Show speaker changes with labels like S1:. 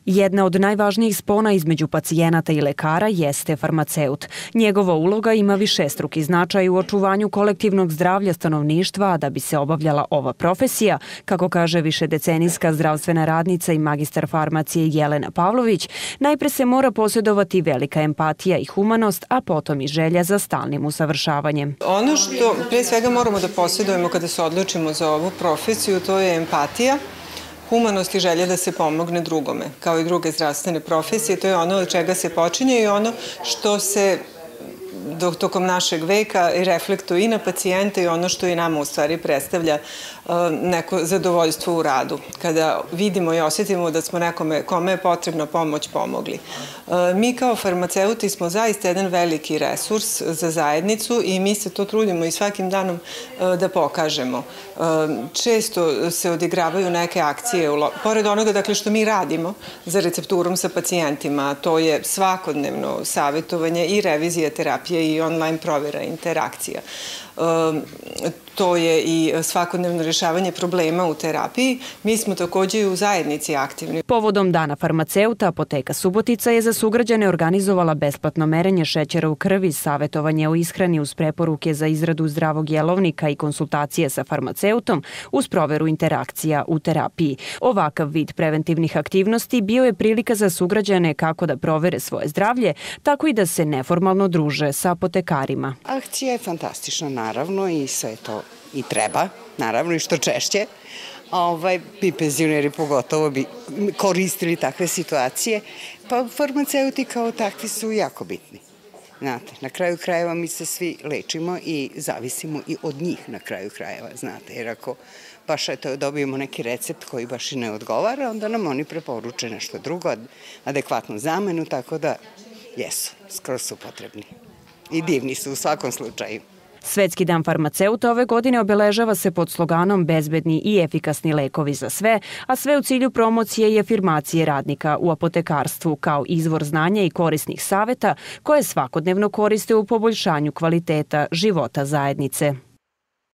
S1: Jedna od najvažnijih spona između pacijenata i lekara jeste farmaceut. Njegova uloga ima višestruki značaj u očuvanju kolektivnog zdravlja stanovništva, a da bi se obavljala ova profesija, kako kaže višedecenijska zdravstvena radnica i magistar farmacije Jelena Pavlović, najpre se mora posjedovati velika empatija i humanost, a potom i želja za stalnim usavršavanjem.
S2: Ono što pre svega moramo da posjedujemo kada se odlučimo za ovu profesiju, to je empatija, humanost i želja da se pomogne drugome, kao i druge zdravstvene profesije. To je ono od čega se počinje i ono što se tokom našeg veka i reflektuje i na pacijente i ono što i nama u stvari predstavlja neko zadovoljstvo u radu. Kada vidimo i osjetimo da smo nekome kome je potrebna pomoć pomogli. Mi kao farmaceuti smo zaista jedan veliki resurs za zajednicu i mi se to trudimo i svakim danom da pokažemo. Često se odigravaju neke akcije, pored onoga dakle što mi radimo za recepturom sa pacijentima, to je svakodnevno savjetovanje i revizija terapije i online provjera interakcija. To je i svakodnevno rješavanje problema u terapiji. Mi smo također i u zajednici aktivni.
S1: Povodom Dana farmaceuta, Apoteka Subotica je za sugrađane organizovala besplatno merenje šećera u krvi, savjetovanje o ishrani uz preporuke za izradu zdravog jelovnika i konsultacije sa farmaceutom uz proveru interakcija u terapiji. Ovakav vid preventivnih aktivnosti bio je prilika za sugrađane kako da provere svoje zdravlje, tako i da se neformalno druže sa apotekarima.
S3: Akcija je fantastična, naravno, i sve to i treba, naravno, i što češće. I penzioneri pogotovo bi koristili takve situacije, pa farmaceuti kao takvi su jako bitni. Znate, na kraju krajeva mi se svi lečimo i zavisimo i od njih na kraju krajeva, znate, jer ako baš dobijemo neki recept koji baš i ne odgovara, onda nam oni preporuče nešto drugo, adekvatnu zamenu, tako da jesu, skoro su potrebni. I divni su u svakom slučaju.
S1: Svetski dan farmaceuta ove godine obeležava se pod sloganom bezbedni i efikasni lekovi za sve, a sve u cilju promocije i afirmacije radnika u apotekarstvu kao izvor znanja i korisnih saveta koje svakodnevno koriste u poboljšanju kvaliteta života zajednice.